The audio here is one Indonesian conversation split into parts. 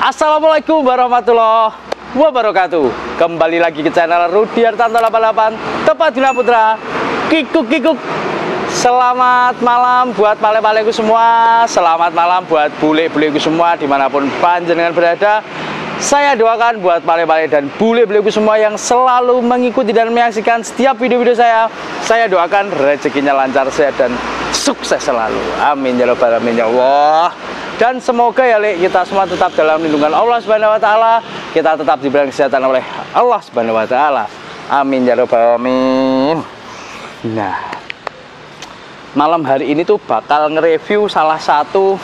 Assalamualaikum warahmatullahi wabarakatuh. Kembali lagi ke channel Rudi Hartanto 88, tepat Guna Putra. Kikuk. Selamat malam buat pale-paleku semua. Selamat malam buat bule-buleku semua dimanapun panjenengan berada. Saya doakan buat pale-pale dan bule-buleku semua yang selalu mengikuti dan menyaksikan setiap video-video saya. Saya doakan rezekinya lancar, sehat dan sukses selalu. Amin ya rabbal alamin ya Allah. Dan semoga ya kita semua tetap dalam lindungan Allah Subhanahu wa taala. Kita tetap diberi kesehatan oleh Allah Subhanahu wa taala. Amin ya rabbal alamin. Nah, malam hari ini tuh bakal nge-review salah satu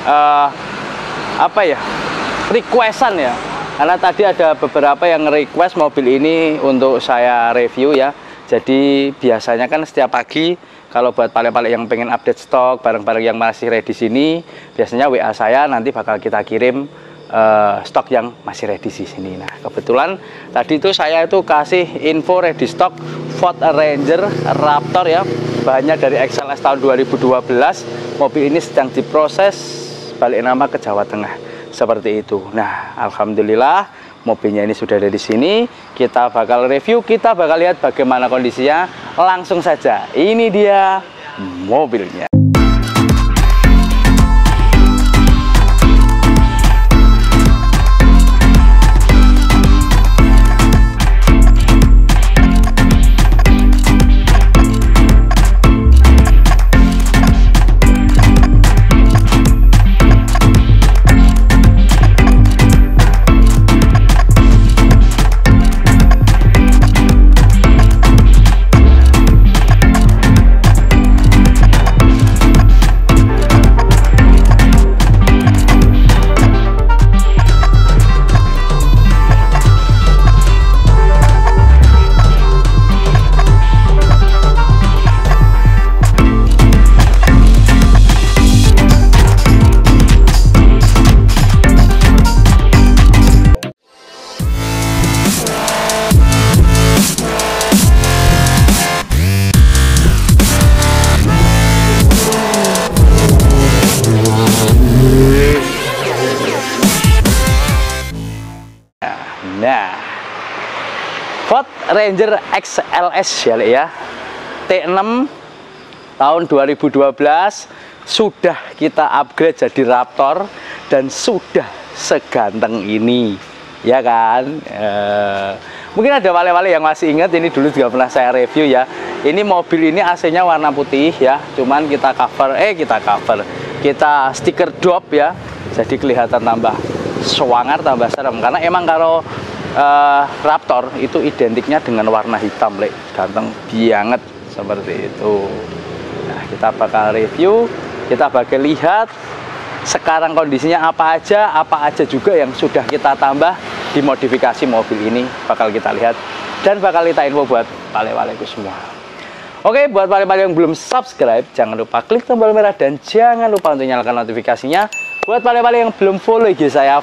requestan ya. Karena tadi ada beberapa yang nge-request mobil ini untuk saya review ya. Jadi biasanya kan setiap pagi kalau buat pale-pale yang pengen update stok barang-barang yang masih ready sini, biasanya WA saya nanti bakal kita kirim stok yang masih ready di sini. Nah, kebetulan tadi itu saya itu kasih info ready stock Ford Ranger Raptor ya. Bahannya dari XLS tahun 2012. Mobil ini sedang diproses balik nama ke Jawa Tengah. Seperti itu. Nah, alhamdulillah mobilnya ini sudah ada di sini. Kita bakal review, kita bakal lihat bagaimana kondisinya. Langsung saja, ini dia mobilnya. Nah, Ford Ranger XLS ya, T6 tahun 2012 sudah kita upgrade jadi Raptor dan sudah seganteng ini, ya kan? Mungkin ada wale-wale yang masih ingat, ini dulu juga pernah saya review ya. Ini mobil ini AC-nya warna putih ya, cuman kita stiker dop ya, jadi kelihatan tambah sewangar, tambah serem. Karena emang kalau Raptor itu identiknya dengan warna hitam, ganteng banget seperti itu. Nah, kita bakal review, kita bakal lihat sekarang kondisinya apa aja juga yang sudah kita tambah di modifikasi mobil ini, bakal kita lihat dan bakal kita info buat pale-paleku semua. Oke, buat pale-pale yang belum subscribe, jangan lupa klik tombol merah dan jangan lupa untuk nyalakan notifikasinya. Buat pale-pale yang belum follow IG saya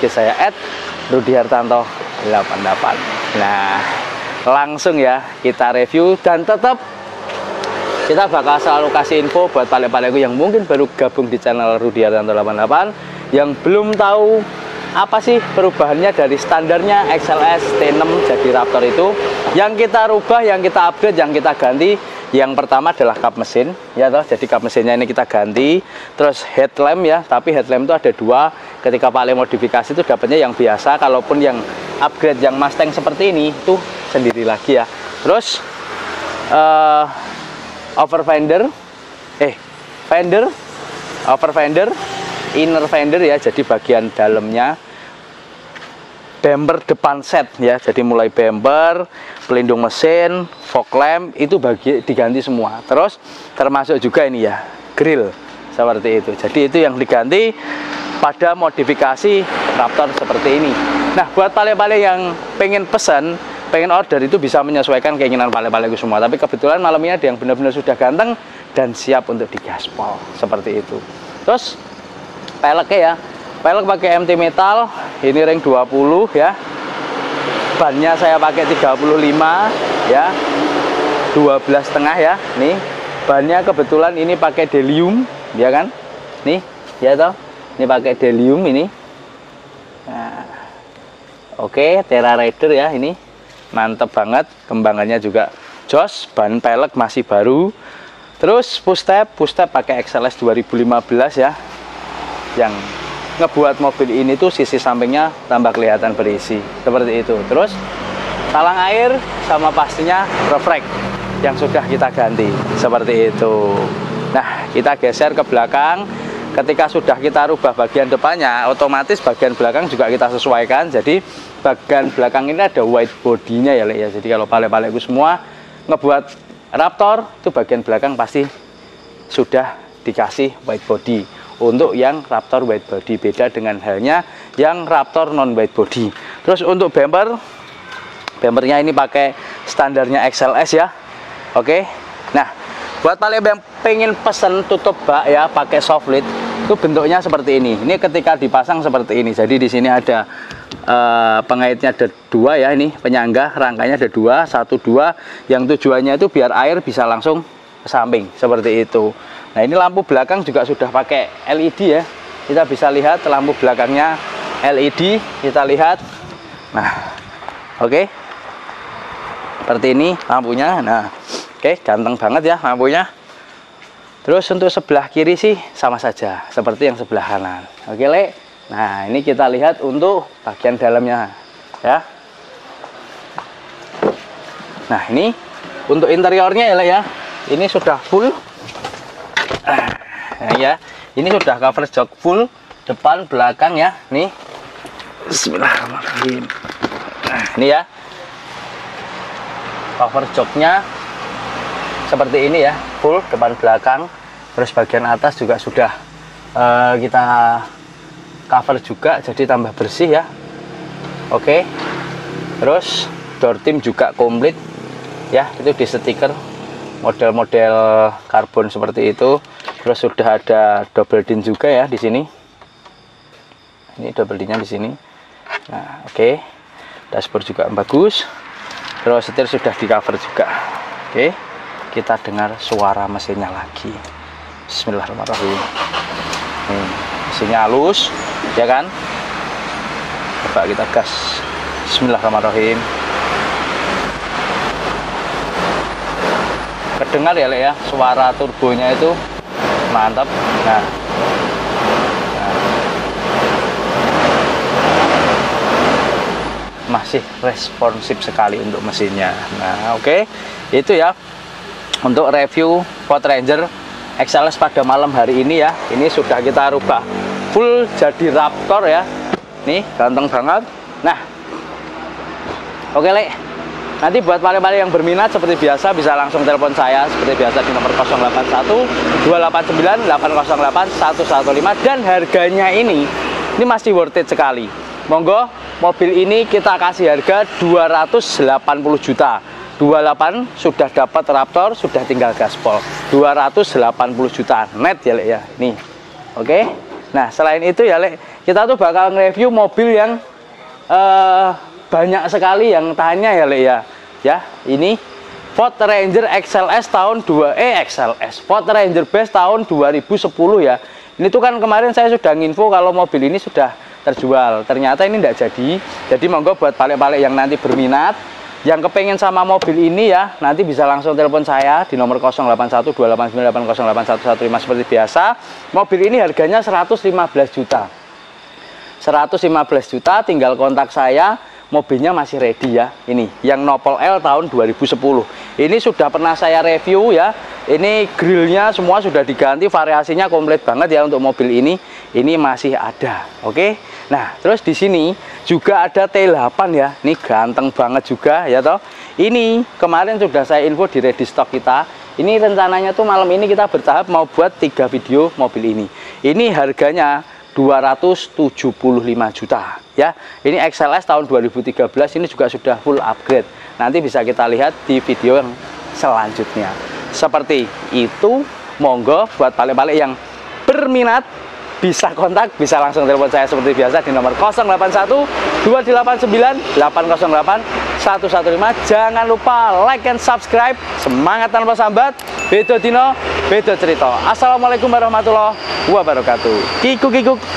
@RudiHartanto88. Nah, langsung ya kita review dan tetap kita bakal selalu kasih info buat pale-paleku yang mungkin baru gabung di channel Rudi Hartanto 88 yang belum tahu apa sih perubahannya dari standarnya XLS T6 jadi Raptor itu. Yang kita rubah, yang kita upgrade, yang kita ganti. Yang pertama adalah kap mesin ya toh. Jadi kap mesinnya ini kita ganti. Terus headlamp ya, tapi headlamp itu ada dua. Ketika pale modifikasi itu dapatnya yang biasa, kalaupun yang upgrade yang Mustang seperti ini itu sendiri lagi ya. Terus over fender, inner fender ya, jadi bagian dalamnya. Bumper depan set ya, jadi mulai bumper, pelindung mesin, fog lamp itu diganti semua. Terus termasuk juga ini ya, grill seperti itu. Jadi itu yang diganti pada modifikasi Raptor seperti ini. Nah, buat pale-pale yang pengen pesan, pengen order itu bisa menyesuaikan keinginan pale-paleku semua. Tapi kebetulan malam ini ada yang benar-benar sudah ganteng dan siap untuk digaspol seperti itu. Terus peleknya ya, pelek pakai MT metal, ini ring 20 ya. Bannya saya pakai 35 ya. 12,5 ya. Nih, bannya kebetulan ini pakai Delium, ya kan? Nih, ya toh. Ini pakai Delium ini. Nah, Oke, Terra Rider ya, ini mantep banget, kembangannya juga jos, ban pelek masih baru. Terus push tab pakai XLS 2015 ya, yang ngebuat mobil ini tuh sisi sampingnya tambah kelihatan berisi seperti itu. Terus talang air sama pastinya refleks yang sudah kita ganti seperti itu. Nah, kita geser ke belakang. Ketika sudah kita rubah bagian depannya, otomatis bagian belakang juga kita sesuaikan. Jadi bagian belakang ini ada wide bodinya ya, Lek ya. Jadi kalau pale-paleku semua ngebuat Raptor itu bagian belakang pasti sudah dikasih wide body. Untuk yang Raptor wide body, beda dengan halnya yang Raptor non wide body. Terus untuk bumpernya ini pakai standarnya XLS ya. Oke. Nah, buat pale yang pengen pesen tutup bak ya pakai soft lid, itu bentuknya seperti ini. Ini ketika dipasang seperti ini. Jadi di sini ada pengaitnya ada dua ya, ini penyangga rangkanya ada dua, satu dua. Yang tujuannya itu biar air bisa langsung ke samping seperti itu. Nah, ini lampu belakang juga sudah pakai LED ya. Kita bisa lihat lampu belakangnya LED, kita lihat. Nah, oke. Seperti ini lampunya. Nah, oke, ganteng banget ya lampunya. Terus untuk sebelah kiri sih sama saja seperti yang sebelah kanan. Oke, Lek. Nah, ini kita lihat untuk bagian dalamnya ya. Nah, ini untuk interiornya ya, Lek ya. Ini sudah full. Nah, ya. Ini sudah cover jok full depan belakang ya. Nih. Bismillahirrahmanirrahim. Nah, ini ya. Cover joknya seperti ini ya, full depan belakang. Terus bagian atas juga sudah kita cover juga, jadi tambah bersih ya. Oke. Terus door trim juga komplit ya, itu di stiker model-model karbon seperti itu. Terus sudah ada double din juga ya di sini. Ini double dinnya di sini. Nah, oke. Dashboard juga bagus. Terus setir sudah di cover juga. Oke. Kita dengar suara mesinnya lagi. Bismillahirrahmanirrahim. Nih, mesinnya halus ya kan. Coba kita gas. Bismillahirrahmanirrahim. Kedengar ya, Lek ya, suara turbonya itu mantap. Nah, masih responsif sekali untuk mesinnya. Nah, oke. Itu ya untuk review Ford Ranger XLS pada malam hari ini ya. Ini sudah kita rubah full jadi Raptor ya. Nih, ganteng banget. Nah, oke, Lek. Nanti buat pale-pale yang berminat seperti biasa bisa langsung telepon saya seperti biasa di nomor 081 289 808 115, dan harganya ini masih worth it sekali. Monggo, mobil ini kita kasih harga 280 juta. 28 sudah dapat Raptor, sudah tinggal gaspol. 280 juta net ya, Lek ya. Nih. Oke. Nah, selain itu ya, Lek, kita tuh bakal nge-review mobil yang banyak sekali yang tanya ya, Lek ya. Ya, ini Ford Ranger XLS tahun Ford Ranger Base tahun 2010 ya. Ini tuh kan kemarin saya sudah nginfo kalau mobil ini sudah terjual. Ternyata ini tidak jadi. Jadi monggo buat pale-pale yang nanti berminat, yang kepengen sama mobil ini ya, nanti bisa langsung telepon saya di nomor 081289808115 seperti biasa. Mobil ini harganya 115 juta. 115 juta, tinggal kontak saya. Mobilnya masih ready ya. Ini yang Nopol L tahun 2010. Ini sudah pernah saya review ya. Ini grillnya semua sudah diganti, variasinya komplit banget ya untuk mobil ini. Ini masih ada. Oke. Nah, terus di sini juga ada T8 ya. Ini ganteng banget juga ya toh. Ini kemarin sudah saya info di ready stock kita. Ini rencananya tuh malam ini kita bertahap mau buat 3 video mobil ini. Ini harganya 275 juta ya. Ini XLS tahun 2013, ini juga sudah full upgrade. Nanti bisa kita lihat di video yang selanjutnya. Seperti itu, monggo buat pale-pale yang berminat bisa kontak, bisa langsung telepon saya seperti biasa di nomor 081 289 808 115. Jangan lupa like and subscribe. Semangat tanpa sambat. Bedo dino, bedo cerita. Assalamualaikum warahmatullahi wabarakatuh. Kikuk kikuk.